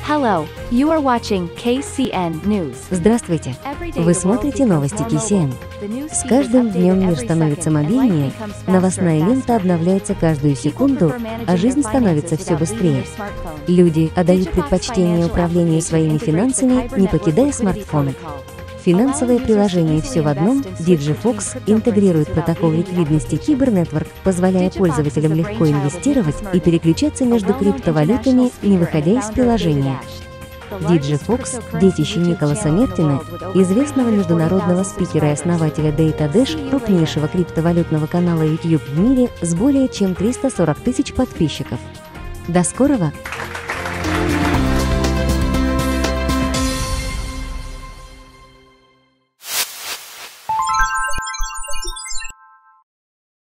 Hello, you are watching KCN News. Здравствуйте! Вы смотрите новости KCN. С каждым днем мир становится мобильнее, новостная лента обновляется каждую секунду, а жизнь становится все быстрее. Люди отдают предпочтение управлению своими финансами, не покидая смартфоны. Финансовое приложение «Все в одном» DigiFox интегрирует протокол ликвидности Kyber Network, позволяя пользователям легко инвестировать и переключаться между криптовалютами, не выходя из приложения. DigiFox – детище Николаса Мертина, известного международного спикера и основателя DataDash, крупнейшего криптовалютного канала YouTube в мире с более чем 340 тысяч подписчиков. До скорого!